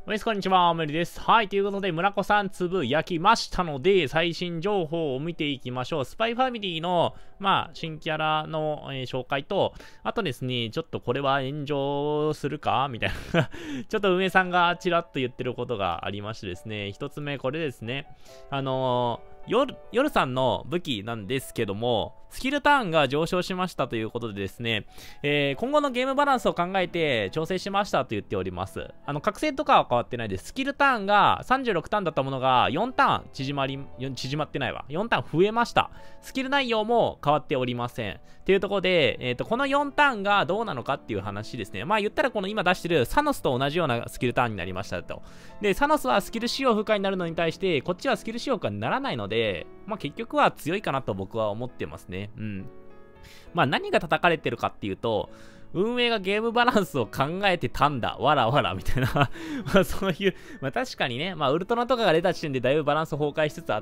おやすこんにちは、おめりです。はい、ということで、村子さんつぶやきましたので、最新情報を見ていきましょう。スパイファミリーの、新キャラの、紹介と、あとですね、ちょっとこれは炎上するかみたいな。ちょっと梅さんがちらっと言ってることがありましてですね、一つ目、これですね。夜さんの武器なんですけども、スキルターンが上昇しましたということでですね、今後のゲームバランスを考えて調整しましたと言っております。覚醒とかは変わってないです。スキルターンが36ターンだったものが4ターン縮まってないわ。4ターン増えました。スキル内容も変わっておりません。というところで、この4ターンがどうなのかっていう話ですね。言ったらこの今出してるサノスと同じようなスキルターンになりましたと。で、サノスはスキル使用不可になるのに対して、こっちはスキル使用不可にならないので、結局は強いかなと僕は思ってますね。何が叩かれてるかっていうと、運営がゲームバランスを考えてたんだ、わらわらみたいなそういう、確かにね、ウルトラとかが出た時点でだいぶバランス崩壊しつつあって、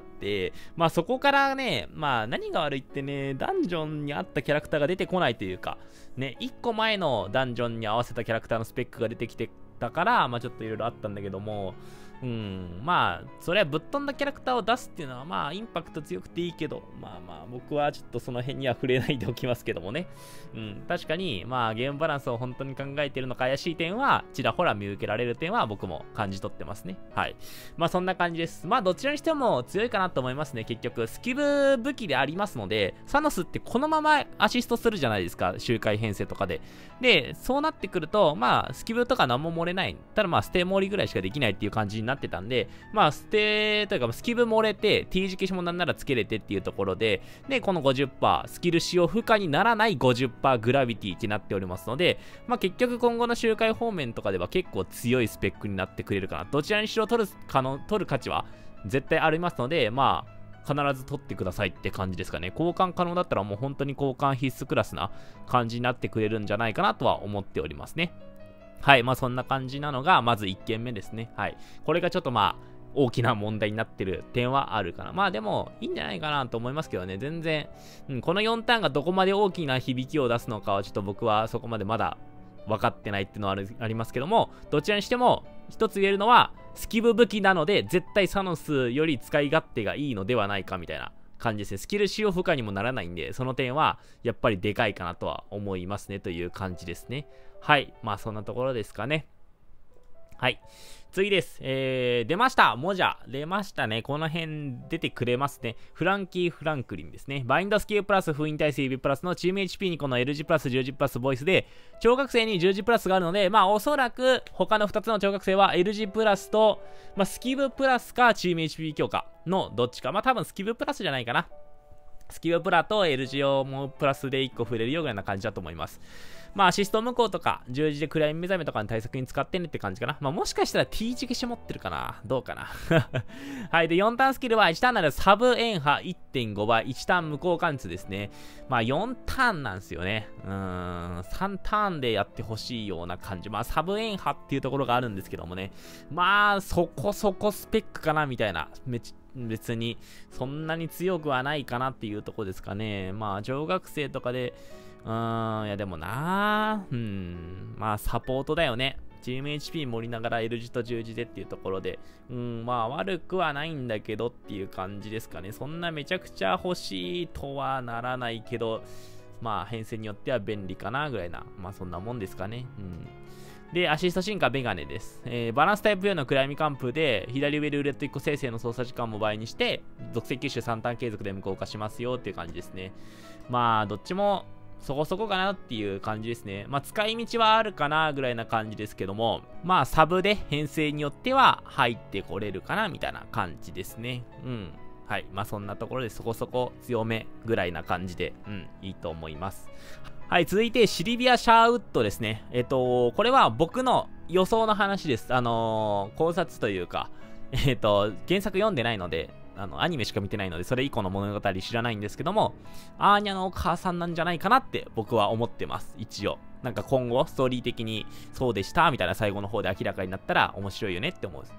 そこからね、何が悪いってね、ダンジョンに合ったキャラクターが出てこないというか、ね、1個前のダンジョンに合わせたキャラクターのスペックが出てきてたから、ちょっといろいろあったんだけども、それはぶっ飛んだキャラクターを出すっていうのは、インパクト強くていいけど、僕はちょっとその辺には触れないでおきますけどもね。確かに、ゲームバランスを本当に考えているのか怪しい点は、ちらほら見受けられる点は僕も感じ取ってますね。はい。そんな感じです。どちらにしても強いかなと思いますね。結局、スキブ武器でありますので、サノスってこのままアシストするじゃないですか。周回編成とかで。で、そうなってくると、スキブとか何も漏れない。ただステ盛りぐらいしかできないっていう感じになってたんで、ステというかスキブ漏れて T 字消しもなんならつけれてっていうところで、この 50%、スキル使用不可にならない 50% グラビティってなっておりますので、結局今後の周回方面とかでは結構強いスペックになってくれるかな。どちらにしろ取る価値は絶対ありますので、必ず取ってくださいって感じですかね。交換可能だったらもう本当に交換必須クラスな感じになってくれるんじゃないかなとは思っておりますね。はい。そんな感じなのが、まず1件目ですね。はい。これがちょっと大きな問題になってる点はあるかな。でも、いいんじゃないかなと思いますけどね。全然、この4ターンがどこまで大きな響きを出すのかは、ちょっと僕はそこまでまだ分かってないっていうのはありますけども、どちらにしても、一つ言えるのは、スキブ武器なので、絶対サノスより使い勝手がいいのではないかみたいな感じですね。スキル使用不可にもならないんで、その点は、やっぱりでかいかなとは思いますね、という感じですね。はい。そんなところですかね。はい。次です。出ました。モジャ。出ましたね。この辺出てくれますね。フランキー・フランクリンですね。バインドスキルプラス封印耐性指プラスのチーム HP にこの L 字プラス10字プラスボイスで、超覚醒に10字プラスがあるので、おそらく他の2つの超覚醒は L 字プラスと、スキブプラスかチーム HP 強化のどっちか。多分スキブプラスじゃないかな。スキブプラと L 字をもうプラスで1個触れるような感じだと思います。アシスト無効とか、十字で暗闇目覚めとかの対策に使ってねって感じかな。もしかしたら T 字消し持ってるかなどうかなはい。で、4ターンスキルは1ターンならサブ円波 1.5 倍、1ターン無効貫通ですね。4ターンなんですよね。3ターンでやってほしいような感じ。サブ円波っていうところがあるんですけどもね。そこそこスペックかなみたいな。別に、そんなに強くはないかなっていうところですかね。上学生とかで、いやでもなサポートだよね。チーム HP 盛りながら L 字と十字でっていうところで、悪くはないんだけどっていう感じですかね。そんなめちゃくちゃ欲しいとはならないけど、編成によっては便利かなぐらいな、そんなもんですかね。で、アシスト進化メガネです。バランスタイプ4の暗闇完封で、左上ルーレット1個生成の操作時間も倍にして、属性吸収3ターン継続で無効化しますよっていう感じですね。どっちも、そこそこかなっていう感じですね。使い道はあるかなぐらいな感じですけども、サブで編成によっては入ってこれるかなみたいな感じですね。はい。そんなところでそこそこ強めぐらいな感じで、いいと思います。はい。続いて、シリビア・シャーウッドですね。これは僕の予想の話です。考察というか、原作読んでないので、アニメしか見てないので、それ以降の物語知らないんですけども、アーニャのお母さんなんじゃないかなって僕は思ってます。一応。今後、ストーリー的にそうでしたみたいな最後の方で明らかになったら面白いよねって思う。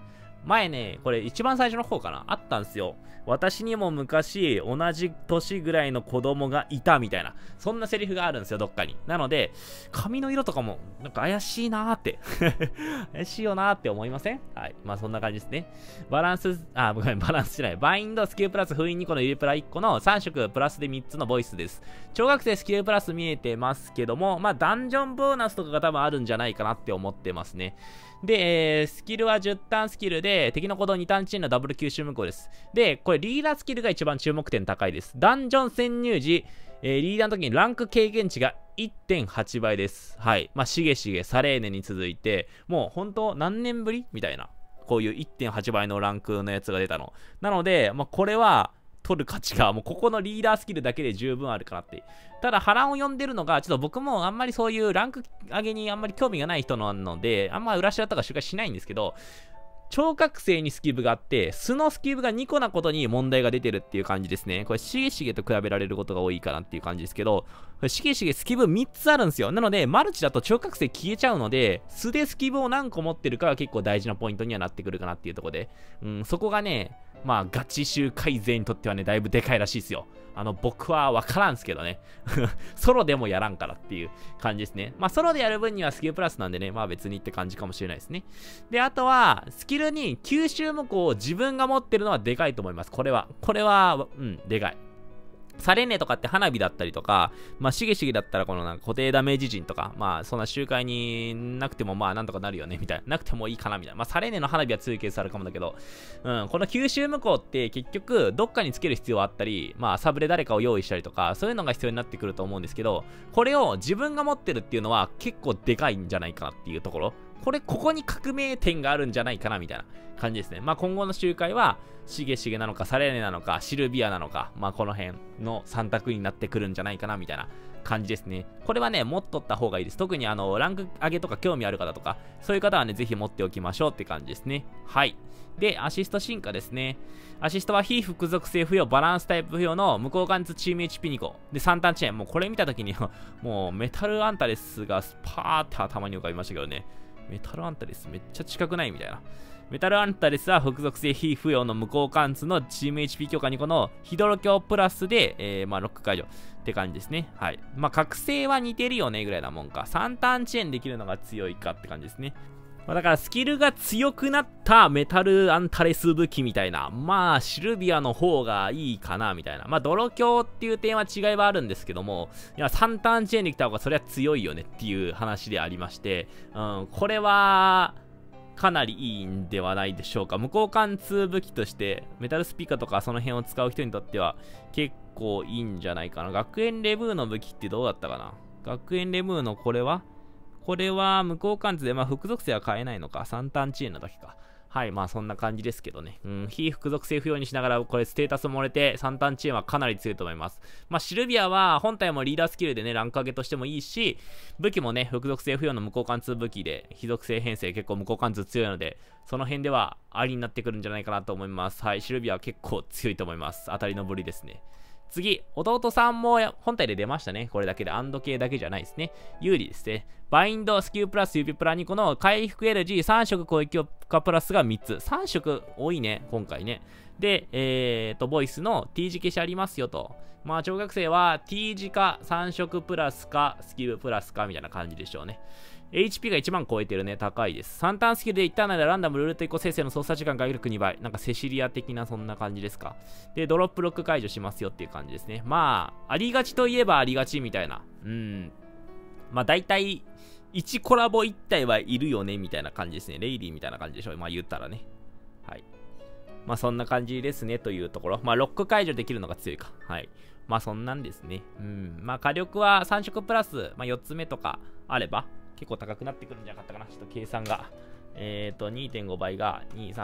前ね、これ一番最初の方かなあったんですよ。私にも昔、同じ年ぐらいの子供がいたみたいな、そんなセリフがあるんですよ、どっかに。なので、髪の色とかも、なんか怪しいなーって。怪しいよなーって思いません？はい。まあそんな感じですね。バランスじゃない。バインド、スキルプラス、封印2個の入れプラ1個の3色プラスで3つのボイスです。小学生スキルプラス見えてますけども、まあダンジョンボーナスとかが多分あるんじゃないかなって思ってますね。で、スキルは10ターンスキルで、敵の行動2ターンチェーンのダブル吸収無効です。で、これリーダースキルが一番注目点高いです。ダンジョン潜入時、リーダーの時にランク軽減値が 1.8 倍です。はい。まあ、しげしげ、サレーネに続いて、もう本当何年ぶりみたいな。こういう 1.8 倍のランクのやつが出たの。なので、まあ、これは、取る価値がもうここのリーダースキルだけで十分あるかなって。ただ波乱を呼んでるのがちょっと僕もあんまりそういうランク上げにあんまり興味がない人なのであんま裏シラとか周回しないんですけど、超覚醒にスキブがあって素のスキブが2個なことに問題が出てるっていう感じですね。これしげしげと比べられることが多いかなっていう感じですけど、これしげしげスキブ3つあるんですよ。なのでマルチだと超覚醒消えちゃうので素でスキブを何個持ってるかが結構大事なポイントにはなってくるかなっていうところで、そこがねまあ、ガチ周回勢にとってはね、だいぶでかいらしいですよ。僕はわからんすけどね。ソロでもやらんからっていう感じですね。まあ、ソロでやる分にはスキルプラスなんでね、まあ別にって感じかもしれないですね。で、あとは、スキルに吸収無効を自分が持ってるのはでかいと思います。これは、でかい。サレネとかって花火だったりとか、まあ、しげしげだったらこのなんか固定ダメージ陣とか、まあ、そんな周回になくてもまあ、なんとかなるよね、みたいな。なくてもいいかな、みたいな。まあ、サレネの花火は強いケースあるかもだけど、この吸収無効って結局、どっかにつける必要あったり、まあ、サブで誰かを用意したりとか、そういうのが必要になってくると思うんですけど、これを自分が持ってるっていうのは結構でかいんじゃないかなっていうところ。ここに革命点があるんじゃないかなみたいな感じですね。まあ今後の周回は、しげしげなのか、サレーネなのか、シルビアなのか、まあこの辺の3択になってくるんじゃないかなみたいな感じですね。これはね、持っとった方がいいです。特にランク上げとか興味ある方とか、そういう方はね、ぜひ持っておきましょうって感じですね。はい。で、アシスト進化ですね。アシストは非複属性不要、バランスタイプ不要の無効貫通チーム HP 2個。で、3ターンチェーン。もうこれ見たときに、もうメタルアンタレスがスパーって頭に浮かびましたけどね。メタルアンタレスめっちゃ近くないみたいな。メタルアンタレスは複属性非不要の無効貫通のチーム HP 強化2個のヒドロ強プラスで、まあロック解除って感じですね。はい。まあ覚醒は似てるよねぐらいなもんか。3ターンチェーンできるのが強いかって感じですね。まあ、だからスキルが強くなったメタルアンタレス武器みたいな。まあシルビアの方がいいかなみたいな。まあ泥強っていう点は違いはあるんですけども、いや3ターンチェーンできた方がそれは強いよねっていう話でありまして、これはかなりいいんではないでしょうか。無効貫通武器としてメタルスピカとかその辺を使う人にとっては結構いいんじゃないかな。学園レブーの武器ってどうだったかな。学園レブーのこれは無効貫通で、まあ、複属性は変えないのか。3ターンチェーンのだけか。はい、まあそんな感じですけどね。非複属性不要にしながら、これステータスも漏れて、3ターンチェーンはかなり強いと思います。まあシルビアは本体もリーダースキルでね、ランク上げとしてもいいし、武器もね、複属性不要の無効貫通武器で、非属性編成結構無効貫通強いので、その辺ではありになってくるんじゃないかなと思います。はい、シルビアは結構強いと思います。当たりのぶりですね。次、弟さんも本体で出ましたね。これだけで、アンド系だけじゃないですね。有利ですね。バインド、スキルプラス、指プラ2個の回復 LG3 色攻撃強化プラスが3つ。3色多いね、今回ね。で、ボイスの T 字消しありますよと。まあ、小学生は T 字か3色プラスか、スキルプラスかみたいな感じでしょうね。HP が1万超えてるね。高いです。3ターンスキルで一旦内でランダムルールと移行生成の操作時間回復2倍。なんかセシリア的なそんな感じですか。で、ドロップロック解除しますよっていう感じですね。まあ、ありがちといえばありがちみたいな。まあ、大体、1コラボ1体はいるよねみたいな感じですね。レイリーみたいな感じでしょう。まあ、言ったらね。はい。まあ、そんな感じですねというところ。まあ、ロック解除できるのが強いか。はい。まあ、そんなんですね。まあ、火力は3色プラス、まあ、4つ目とかあれば、結構高くなってくるんじゃなかったかな。ちょっと計算が。2.5 倍が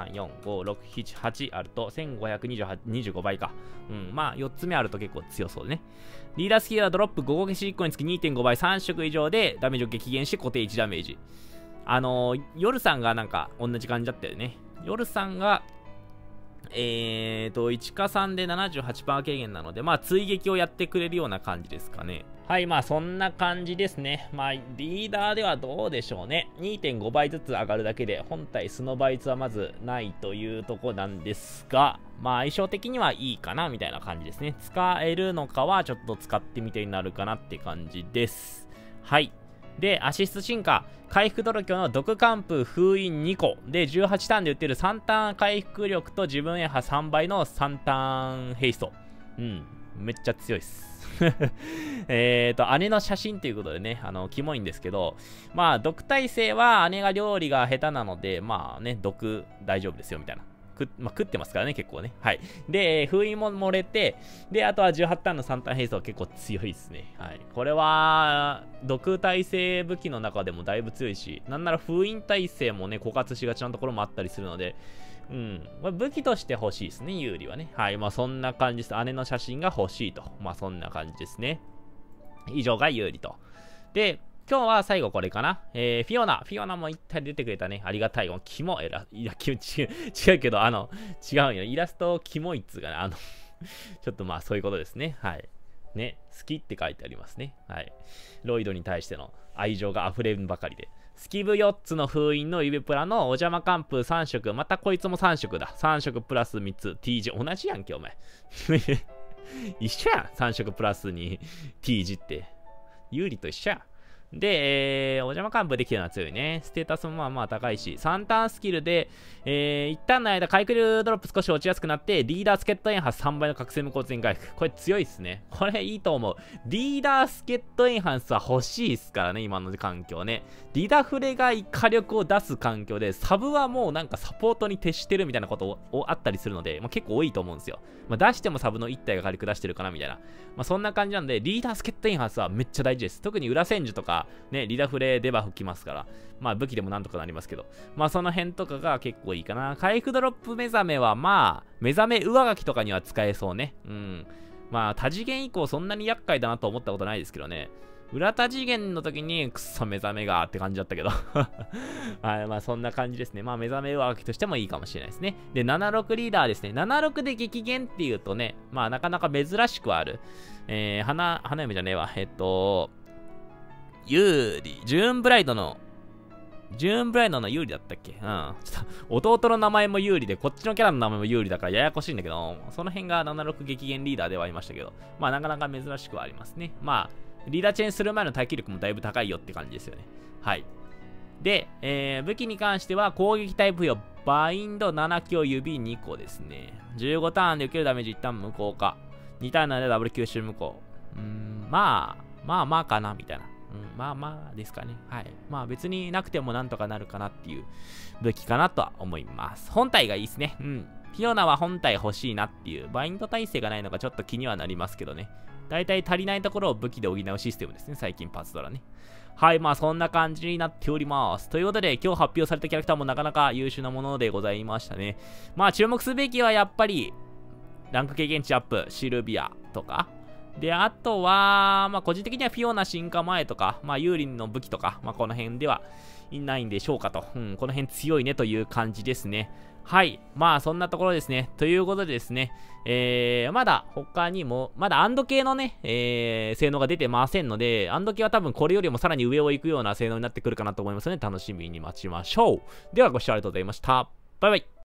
2、3、4、5、6、7、8あると1525倍か。まあ4つ目あると結構強そうでね。リーダースキルはドロップ5個消し1個につき 2.5 倍3色以上でダメージを激減し固定1ダメージ。夜さんがなんか同じ感じだったよね。夜さんが 1か3で 78% 軽減なので、まあ、追撃をやってくれるような感じですかね。はい、まあ、そんな感じですね。まあ、リーダーではどうでしょうね。2.5 倍ずつ上がるだけで、本体素の倍率はまずないというとこなんですが、まあ、相性的にはいいかな、みたいな感じですね。使えるのかは、ちょっと使ってみてになるかなって感じです。はい。で、アシスト進化、回復度胸の毒寒風封印2個で18ターンで打ってる3ターン回復力と自分エハ3倍の3ターンヘイスト。めっちゃ強いっす。姉の写真ということでね、キモいんですけど、まあ、毒耐性は姉が料理が下手なので、まあね、毒大丈夫ですよみたいな。食ってますからね、結構ね。はい。で、封印も漏れて、で、あとは18ターンの3ターンヘイストは結構強いですね。はい。これは、毒耐性武器の中でもだいぶ強いし、なんなら封印耐性もね、枯渇しがちなところもあったりするので、武器として欲しいですね、有利はね。はい。まあ、そんな感じです。姉の写真が欲しいと。まあ、そんな感じですね。以上が有利と。で、今日は最後これかな。フィオナも一体出てくれたね。ありがたい。キモい。いや、違うけど、違うよ。イラストキモいっつうかね。ちょっとまあそういうことですね。はい。ね、好きって書いてありますね。はい。ロイドに対しての愛情が溢れるばかりで。スキブ4つの封印の指プラのお邪魔寒風3色。またこいつも3色だ。3色プラス3つ。T 字。同じやんけ、お前。一緒やん。3色プラスに T 字って。有利と一緒やん。で、お邪魔幹部できるのは強いね。ステータスもまあまあ高いし、3ターンスキルで、一旦の間、回復ドロップ少し落ちやすくなって、リーダー助っ人エンハンス3倍の覚醒無効全回復。これ強いっすね。これいいと思う。リーダー助っ人エンハンスは欲しいっすからね、今の環境ね。リダフレが火力を出す環境で、サブはもうなんかサポートに徹してるみたいなことをあったりするので、まあ、結構多いと思うんですよ。まあ、出してもサブの1体が火力出してるかなみたいな。まあ、そんな感じなんで、リーダー助っ人エンハンスはめっちゃ大事です。特に裏戦時とか、ね、リダフレデバフきますから、まあ武器でもなんとかなりますけど、まあその辺とかが結構いいかな。回復ドロップ目覚めはまあ、目覚め上書きとかには使えそうね。まあ多次元以降そんなに厄介だなと思ったことないですけどね。裏多次元の時にくっそ目覚めがって感じだったけどはい、まあそんな感じですね。まあ目覚め上書きとしてもいいかもしれないですね。で、76リーダーですね。76で激減っていうとね、まあなかなか珍しくはある。花嫁じゃねえわ。有利。ジューンブライドの有利だったっけ？ちょっと、弟の名前も有利で、こっちのキャラの名前も有利だからややこしいんだけど、その辺が76激減リーダーではありましたけど、まあなかなか珍しくはありますね。まあ、リーダーチェーンする前の耐久力もだいぶ高いよって感じですよね。はい。で、武器に関しては攻撃タイプよ。バインド7強指2個ですね。15ターンで受けるダメージ一旦無効化。2ターンの間ダブル吸収無効。まあかな、みたいな。まあまあですかね。はい。まあ別になくてもなんとかなるかなっていう武器かなとは思います。本体がいいですね。フィオナは本体欲しいなっていう。バインド耐性がないのがちょっと気にはなりますけどね。だいたい足りないところを武器で補うシステムですね。最近パズドラね。はい。まあそんな感じになっております。ということで今日発表されたキャラクターもなかなか優秀なものでございましたね。まあ注目すべきはやっぱりランク経験値アップ、シルビアとか。で、あとは、まあ、個人的にはフィオナ進化前とか、まあ、ユーリンの武器とか、まあ、この辺ではいないんでしょうかと。この辺強いねという感じですね。はい。まあ、そんなところですね。ということでですね、まだ他にも、まだアンド系のね、性能が出てませんので、アンド系は多分これよりもさらに上を行くような性能になってくるかなと思いますので、楽しみに待ちましょう。では、ご視聴ありがとうございました。バイバイ。